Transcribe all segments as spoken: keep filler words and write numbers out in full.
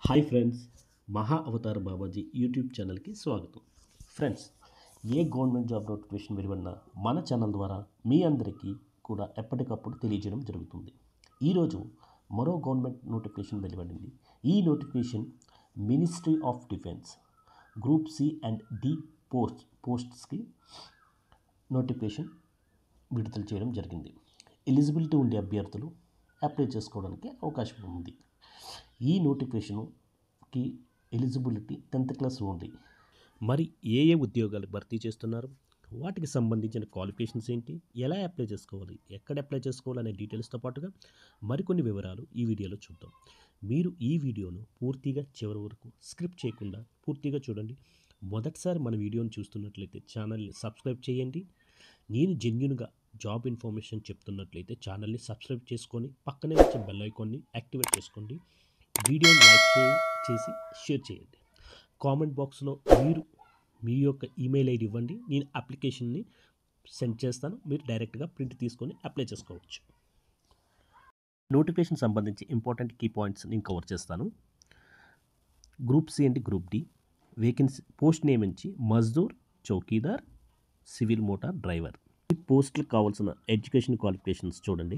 Hi friends, Maha Avatar Babaji YouTube ఛానల్కి స్వాగతం. Friends, ఏ గవర్నమెంట్ జాబ్ నోటిఫికేషన్ వెలువడినా మన ఛానల్ ద్వారా మీ అందరికీ కూడా ఎప్పటికప్పుడు తెలియజేయడం జరుగుతుంది. ఈరోజు మరో గవర్నమెంట్ నోటిఫికేషన్ వెలువడింది. ఈ notification ministry of defence group C and D post పోస్ట్స్కి నోటిఫికేషన్ విడుదల చేయడం జరిగింది. ఎలిజిబిలిటీ ఉండే అభ్యర్థులు అప్లై చేసుకోవడానికి అవకాశం ఉంది. ఈ నోటిఫికేషన్కి ఎలిజిబిలిటీ టెన్త్ క్లాస్ ఓన్లీ. మరి ఏ ఏ ఉద్యోగాలు భర్తీ చేస్తున్నారు, వాటికి సంబంధించిన క్వాలిఫికేషన్స్ ఏంటి, ఎలా అప్లై చేసుకోవాలి, ఎక్కడ అప్లై చేసుకోవాలి అనే డీటెయిల్స్తో పాటుగా మరికొన్ని వివరాలు ఈ వీడియోలో చూద్దాం. మీరు ఈ వీడియోను పూర్తిగా చివరి వరకు స్క్రిప్ట్ చేయకుండా పూర్తిగా చూడండి. మొదటిసారి మన వీడియోను చూస్తున్నట్లయితే ఛానల్ని సబ్స్క్రైబ్ చేయండి. నేను జెన్యూన్గా జాబ్ ఇన్ఫర్మేషన్ చెప్తున్నట్లయితే ఛానల్ని సబ్స్క్రైబ్ చేసుకొని పక్కనే వచ్చే బెల్ ఐకాన్ని యాక్టివేట్ చేసుకోండి. వీడియోని లైక్ చేసి షేర్ చేయండి. కామెంట్ బాక్స్లో మీరు మీ యొక్క ఈమెయిల్ ఐడి ఇవ్వండి. నేను అప్లికేషన్ని సెండ్ చేస్తాను. మీరు డైరెక్ట్గా ప్రింట్ తీసుకొని అప్లై చేసుకోవచ్చు. నోటిఫికేషన్ సంబంధించి ఇంపార్టెంట్ కీ పాయింట్స్ నేను కవర్ చేస్తాను. Group C and group D vacancy post name నుంచి మజ్దూర్, చౌకీదార్, సివిల్ మోటార్ డ్రైవర్. ఈ పోస్టులకు కావాల్సిన ఎడ్యుకేషన్ క్వాలిఫికేషన్స్ చూడండి.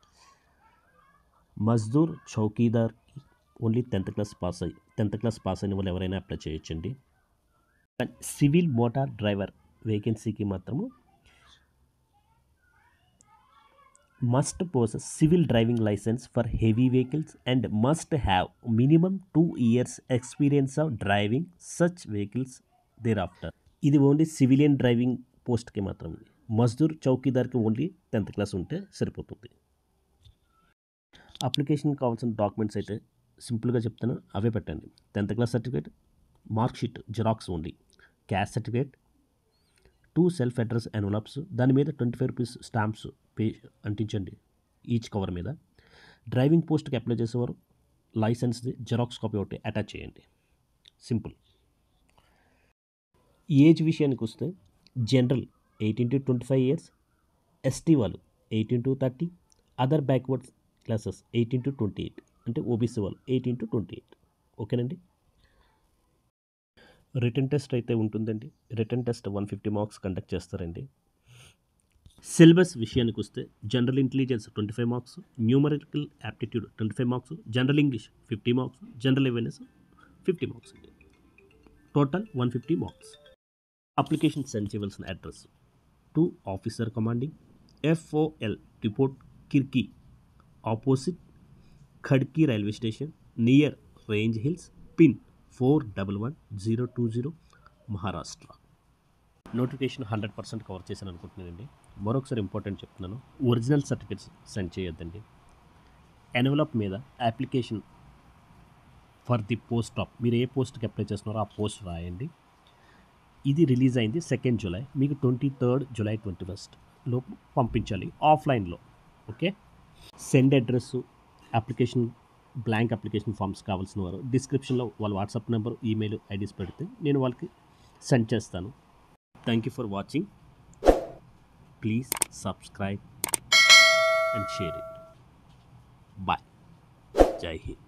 మజ్దూర్, చౌకీదార్ ఓన్లీ టెన్త్ క్లాస్ పాస్ అయ్యి టెన్త్ క్లాస్ పాస్ అయిన వాళ్ళు ఎవరైనా అప్లై చేయొచ్చండి. సివిల్ మోటార్ డ్రైవర్ వేకెన్సీకి మాత్రము must possess civil driving licence for heavy vehicles and must have minimum two years experience of driving such vehicles thereafter. ఇది only civilian driving పోస్ట్కి మాత్రమే. మజ్దూర్, చౌకీదార్కి ఓన్లీ టెన్త్ క్లాస్ ఉంటే సరిపోతుంది. అప్లికేషన్ కావాల్సిన డాక్యుమెంట్స్ అయితే సింపుల్గా చెప్తాను, అవే పెట్టండి. Tenth class certificate, mark sheet xerox only, cash certificate, two self address envelopes, దాని మీద ట్వంటీ ఫైవ్ రూపీస్ స్టాంప్స్ పే అంటించండి ఈచ్ కవర్ మీద. డ్రైవింగ్ పోస్ట్కి అప్లై చేసేవారు లైసెన్స్ది జిరాక్స్ కాపీ ఒకటి అటాచ్ చేయండి. సింపుల్. ఏజ్ విషయానికి వస్తే general eighteen to twenty five years, ST వాళ్ళు eighteen to thirty, other backwards classes eighteen to twenty eight, అంటే ఓబీసీ వాళ్ళు ఎయిటీన్ టు ట్వంటీ ఎయిట్. ఓకేనండి. రిటర్న్ టెస్ట్ అయితే ఉంటుందండి. Written test one fifty marks conduct చేస్తారండి. Syllabus విషయానికి వస్తే general intelligence twenty five marks, numerical aptitude twenty five marks, general English fifty marks, general awareness fifty marks అండి. Total one fifty marks. Application send చేయవలసిన address to officer commanding, FOL depot Kirkee, opposite Khadki railway station, near range hills, pin four double one zero two zero, Maharashtra. Notification hundred percent cover చేశాను అనుకుంటున్నానండి. మరొకసారి important చెప్తున్నాను, original certificates send చేయొద్దండి. Envelope మీద application for the post of మీరు ఏ పోస్ట్కి apply చేస్తున్నారో ఆ పోస్ట్ రాయండి. ఇది రిలీజ్ అయింది సెకండ్ జూలై, మీకు twenty third July twenty first లోపు పంపించాలి ఆఫ్లైన్లో. Okay. Send address, application blank application forms కావాల్సిన వారు డిస్క్రిప్షన్లో వాళ్ళ వాట్సాప్ నెంబర్, ఈమెయిల్ ఐడీస్ పెడితే నేను వాళ్ళకి సెండ్ చేస్తాను. Thank you for watching. Please subscribe and share it. Bye. జై హింద్.